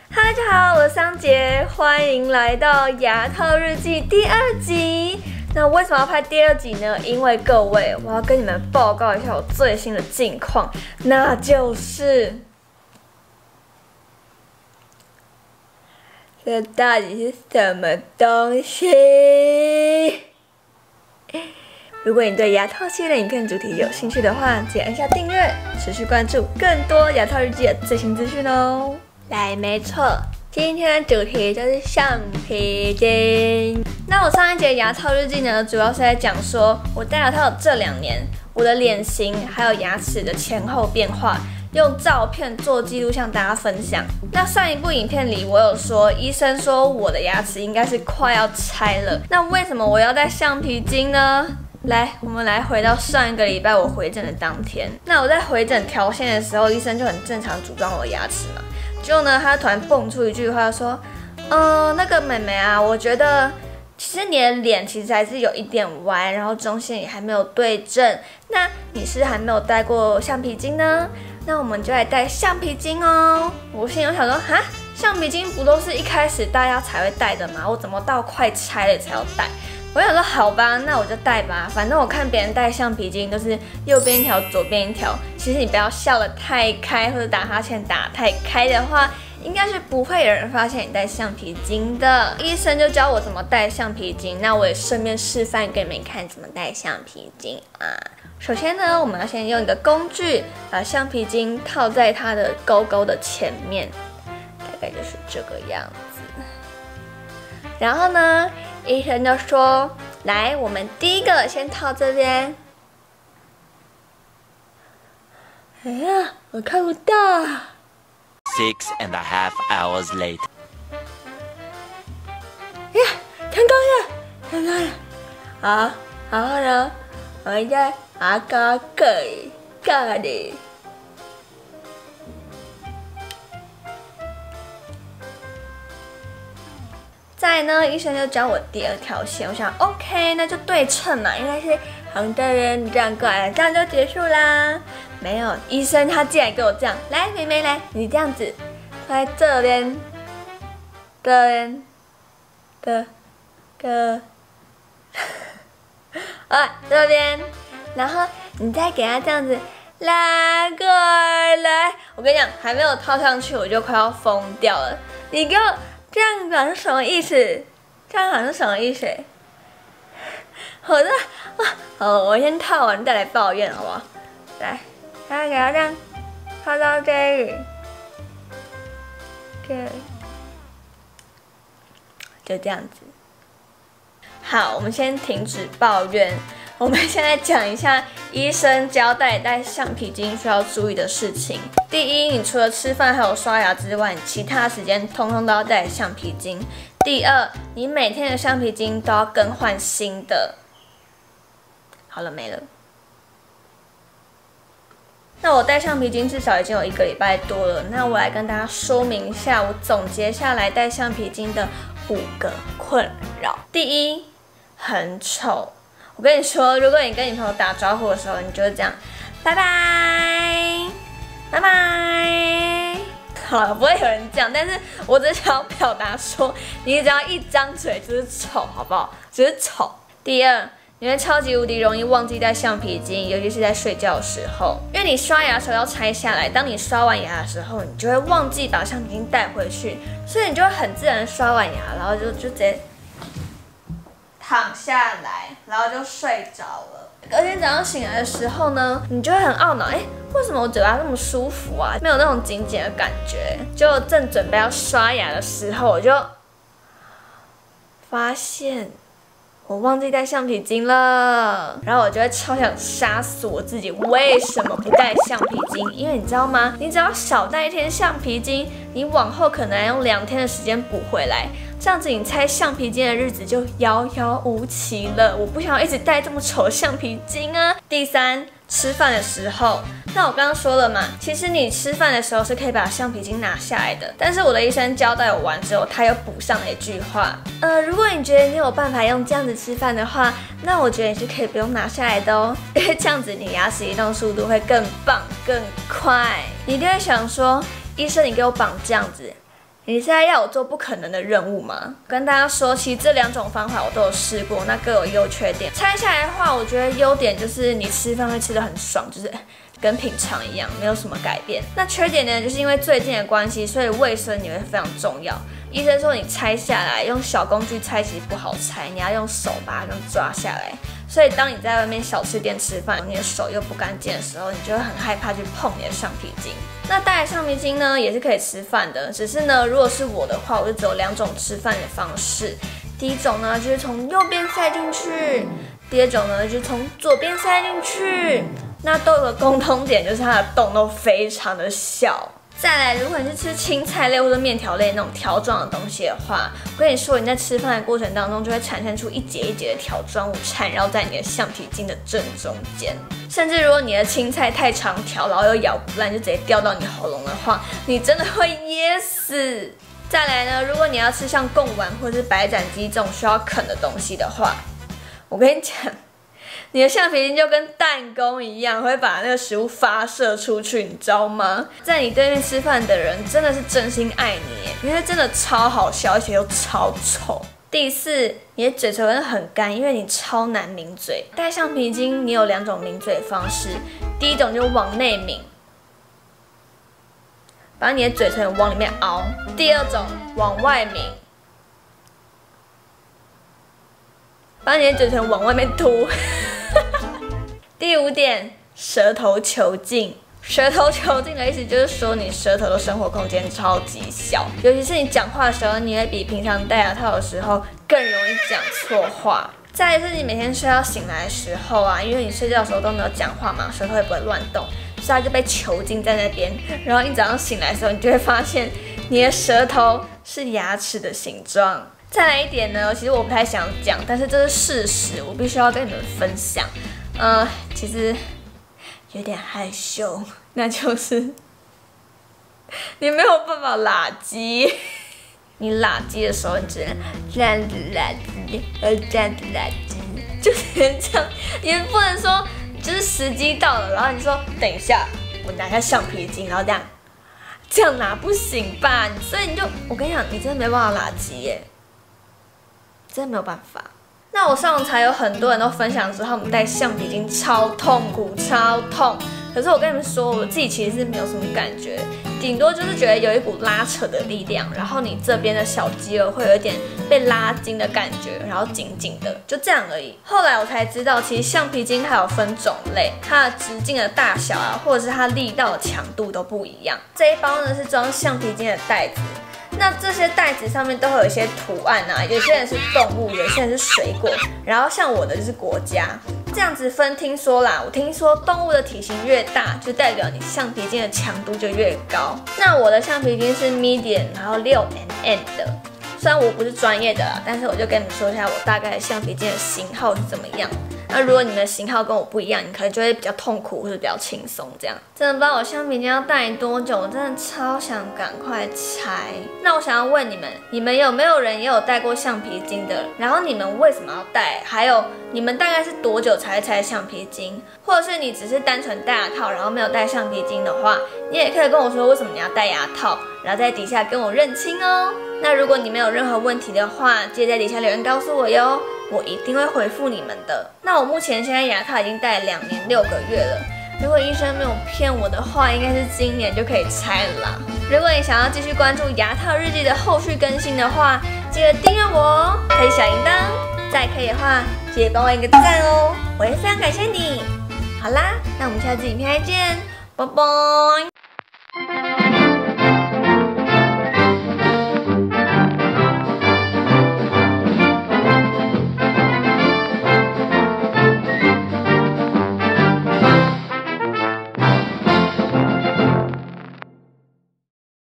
嗨，大家好，我是桑杰，欢迎来到牙套日记第2集。那为什么要拍第2集呢？因为各位，我要跟你们报告一下我最新的近况，那就是这到底是什么东西？如果你对牙套系列影片主题有兴趣的话，请按下订阅，持续关注更多牙套日记的最新资讯哦。来，没错，今天的主题就是橡皮筋。那我上一节牙套日记呢，主要是在讲说我戴牙套这2年，我的脸型还有牙齿的前后变化，用照片做记录向大家分享。那上一部影片里我有说，医生说我的牙齿应该是快要拆了，那为什么我要戴橡皮筋呢？来，我们来回到上一个礼拜我回诊的当天。那我在回诊调线的时候，医生就很正常组装我的牙齿嘛。结果呢，他突然蹦出一句话说，那个妹妹啊，我觉得其实你的脸其实还是有一点歪，然后中线也还没有对正。那你是还没有戴过橡皮筋呢？那我们就来戴橡皮筋哦。我心里想说，哈，橡皮筋不都是一开始大家才会戴的吗？我怎么到快拆了才要戴？我想说好吧，那我就戴吧，反正我看别人戴橡皮筋都是右边一条，左边一条。其实你不要笑得太开，或者打哈欠打太开的话，应该是不会有人发现你戴橡皮筋的。医生就教我怎么戴橡皮筋，那我也顺便示范给你们看怎么戴橡皮筋啊。首先呢，我们要先用一个工具把橡皮筋套在它的勾勾的前面，大概就是这个样子。然后呢，医生就说：“来，我们第一个先套这边。”哎呀，我看不到。 6.5 hours later。 呀，成功了，成功了。好，然后呢，我们再把它盖的。再来呢，医生就教我第2条线，我想 OK， 那就对称嘛，应该是从这边这样过来，这样就结束啦。没有，医生他竟然给我这样，来，妹妹来，你这样子，在这边的，这边，然后你再给他这样子拉过来。我跟你讲，还没有套上去，我就快要疯掉了。你给我。这样讲是什么意思？这样讲是什么意思？我先套完再来抱怨好不好？来，然后给它这样套到这里，就这样子。好，我们先停止抱怨。我们现在讲一下医生交代戴橡皮筋需要注意的事情。第一，你除了吃饭还有刷牙之外，你其他时间通通都要戴橡皮筋。第二，你每天的橡皮筋都要更换新的。好了，没了。那我戴橡皮筋至少已经有1个礼拜多了。那我来跟大家说明一下，我总结下来戴橡皮筋的5个困扰。第一，很丑。我跟你说，如果你跟你朋友打招呼的时候，你就会这样，拜拜，拜拜。好了，不会有人这样，但是我只想要表达说，你只要一张嘴就是丑，好不好？只是丑。第二，你会超级无敌容易忘记带橡皮筋，尤其是在睡觉的时候，因为你刷牙的时候要拆下来，当你刷完牙的时候，你就会忘记把橡皮筋带回去，所以你就会很自然刷完牙，然后就直接躺下来，然后就睡着了。隔天早上醒来的时候呢，你就会很懊恼，为什么我嘴巴那么舒服啊？没有那种紧紧的感觉。就正准备要刷牙的时候，我就发现我忘记带橡皮筋了，然后我就会超想杀死我自己，为什么不带橡皮筋？因为你知道吗？你只要少带1天橡皮筋，你往后可能要用2天的时间补回来。这样子你拆橡皮筋的日子就遥遥无期了。我不想要一直戴这么丑的橡皮筋啊。第三，吃饭的时候，那我刚刚说了嘛，其实你吃饭的时候是可以把橡皮筋拿下来的。但是我的医生交代我完之后，他又补上了一句话，如果你觉得你有办法用这样子吃饭的话，那我觉得你是可以不用拿下来的哦，因为这样子你牙齿移动速度会更棒更快。你一定会想说，医生你给我绑这样子， 你现在要我做不可能的任务吗？跟大家说，其实这2种方法我都有试过，那各有优缺点。拆下来的话，我觉得优点就是你吃饭会吃得很爽，就是跟平常一样，没有什么改变。那缺点呢，就是因为最近的关系，所以卫生也会非常重要。医生说你拆下来用小工具拆其实不好拆，你要用手把它这样抓下来。所以当你在外面小吃店吃饭，你的手又不干净的时候，你就会很害怕去碰你的橡皮筋。那带橡皮筋呢，也是可以吃饭的，只是呢，如果是我的话，我就只有2种吃饭的方式。第一种呢，就是从右边塞进去；第二种呢，就是从左边塞进去。那都有个共通点，就是它的洞都非常的小。再来，如果你是吃青菜类或者面条类那种条状的东西的话，我跟你说，你在吃饭的过程当中就会产生出一节一节的条状物缠绕在你的橡皮筋的正中间。甚至如果你的青菜太长条，然后又咬不烂，就直接掉到你喉咙的话，你真的会噎死。再来呢，如果你要吃像贡丸或者是白斩鸡这种需要啃的东西的话，我跟你讲，你的橡皮筋就跟弹弓一样，会把那个食物发射出去，你知道吗？在你对面吃饭的人真的是真心爱你，因为真的超好笑，而且又超丑。第4，你的嘴唇很干，因为你超难抿嘴。带橡皮筋，你有2种抿嘴方式，第一种就是往内抿，把你的嘴唇往里面凹；第2种往外抿，把你的嘴唇往外面吐。第5点，舌头囚禁。舌头囚禁的意思就是说，你舌头的生活空间超级小，尤其是你讲话的时候，你会比平常戴牙套的时候更容易讲错话。再来是你每天睡觉醒来的时候啊，因为你睡觉的时候都没有讲话嘛，舌头也不会乱动，所以它就被囚禁在那边。然后你早上醒来的时候，你就会发现你的舌头是牙齿的形状。再来一点呢，其实我不太想讲，但是这是事实，我必须要跟你们分享。其实有点害羞，那就是你没有办法拉鸡。你拉鸡的时候，你只能这样子拉鸡，这样子拉鸡，就是这样。你不能说就是时机到了，然后你说等一下，我拿下橡皮筋，然后这样拿不行吧？所以你就，我跟你讲，你真的没办法拉鸡耶，真的没有办法。那我上网查，有很多人都分享说他们带橡皮筋超痛苦，超痛。可是我跟你们说，我自己其实是没有什么感觉，顶多就是觉得有一股拉扯的力量，然后你这边的小肌肉会有一点被拉筋的感觉，然后紧紧的，就这样而已。后来我才知道，其实橡皮筋还有分种类，它的直径的大小啊，或者是它力道的强度都不一样。这一包呢是装橡皮筋的袋子。那这些袋子上面都会有一些图案啊，有些人是动物，有些人是水果，然后像我的就是国家，这样子分。听说啦，我听说动物的体型越大，就代表你橡皮筋的强度就越高。那我的橡皮筋是 medium， 然后6mm 的。虽然我不是专业的啦，但是我就跟你们说一下我大概橡皮筋的型号是怎么样。那如果你们的型号跟我不一样，你可能就会比较痛苦或者比较轻松这样。真的不知道我橡皮筋要带多久，我真的超想赶快拆。那我想要问你们，你们有没有人也有带过橡皮筋的？然后你们为什么要带？还有你们大概是多久才会拆橡皮筋？或者是你只是单纯戴牙套，然后没有带橡皮筋的话，你也可以跟我说为什么你要戴牙套，然后在底下跟我认清哦。那如果你们有任何问题的话，记得在底下留言告诉我哟，我一定会回复你们的。那我目前现在牙套已经戴了2年6个月了，如果医生没有骗我的话，应该是今年就可以拆了啦。如果你想要继续关注牙套日记的后续更新的话，记得订阅我哦，开启小铃铛，再可以的话，记得帮我一个赞哦，我会非常感谢你。好啦，那我们下次影片再见，拜拜。